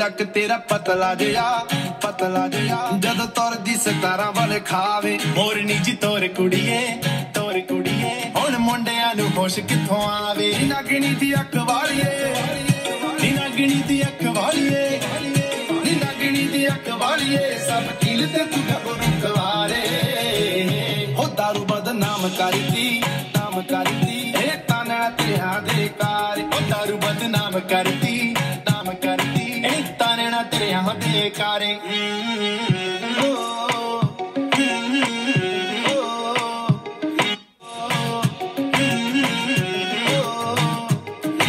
luck तेरा पतला जिया जद तुरदी 17 वाले खावे मोरनी जी तोर कुड़िए हुण मुंडियां नू होश किथों आवे नागणी दी अख वालिए नागणी दी अख वालिए नागणी दी अख वालिए सब कील ते तू गबरू कवारे हो दारू बदनाम करती ए ताना तेरा दे कार हो दारू बदनाम करती ए ताना तेरा दे कारे